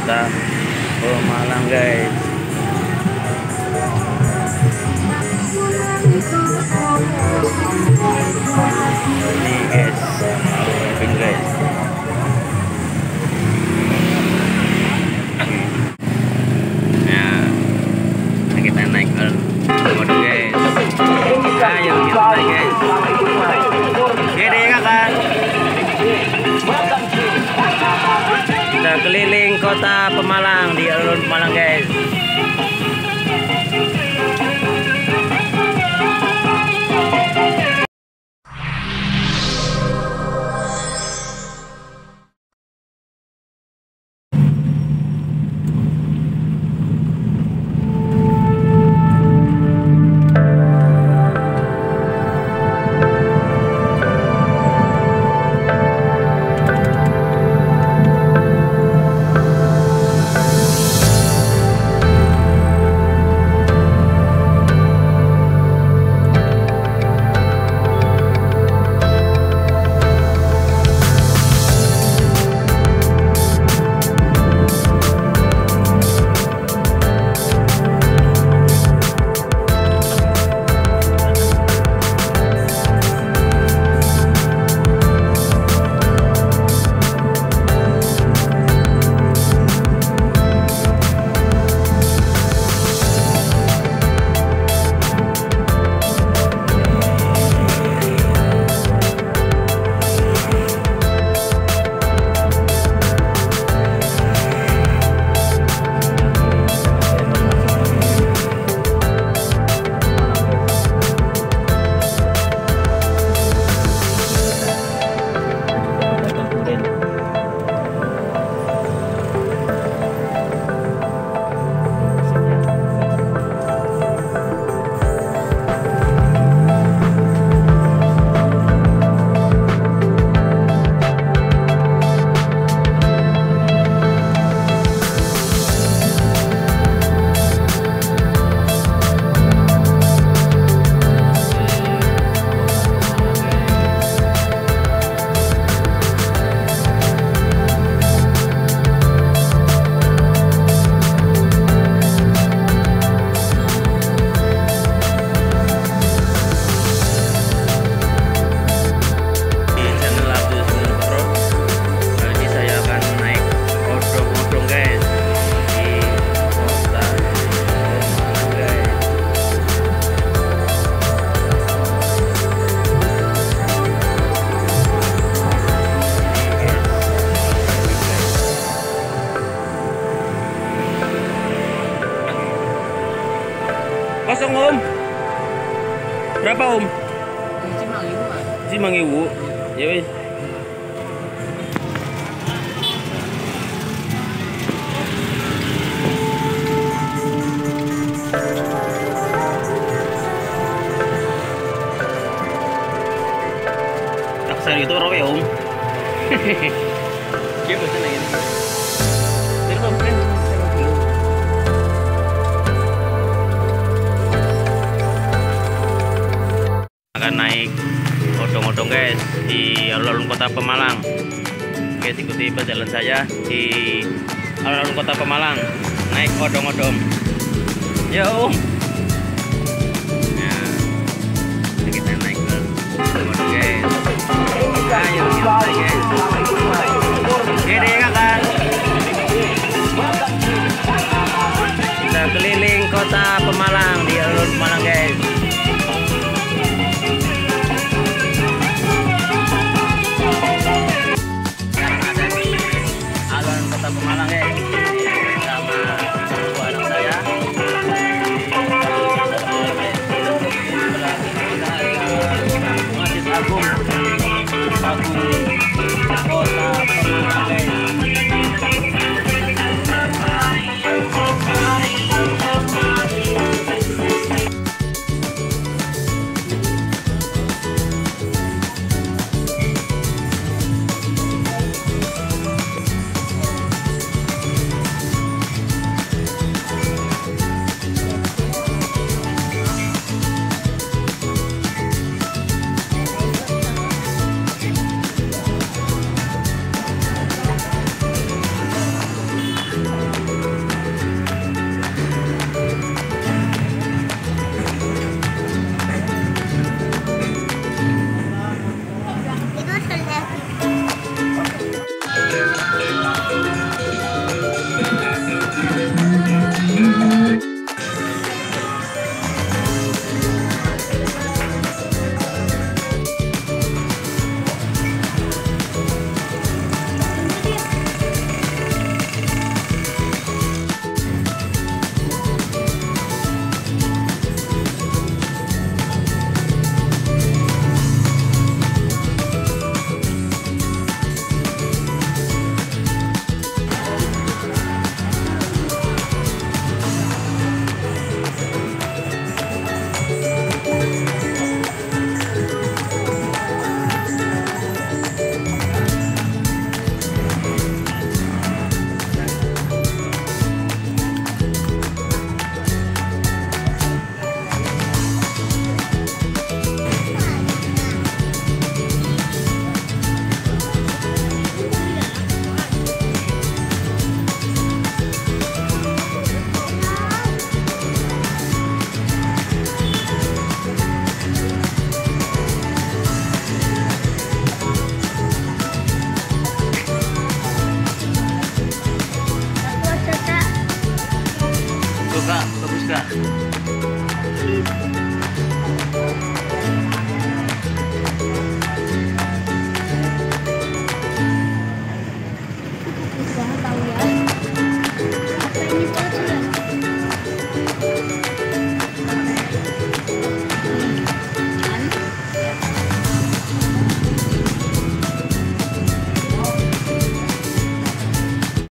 kota Pemalang guys. Ini guys, camping guys. Nah, kita naik ke motor guys. Ayo kita naik guys. Gede kan? Kita keliling kota Pemalang di alun Pemalang guys. Kosong om. Berapa om? Cimang-Iwu. Ya wis. Taksar itu rawe om. Dia pesen lagi. Terus om. Akan naik odong-odong guys di alun-alun kota Pemalang. Guys, ikuti perjalanan saya di alun-alun kota Pemalang naik odong-odong. Yo. Nah, kita naik ke odong guys. Ayo kita naik guys. Gede kan? Kita keliling kota Pemalang di alun Pemalang guys. Pemalang guys, sama dua anak saya. Masjid Agung kota Pemalang guys. kita.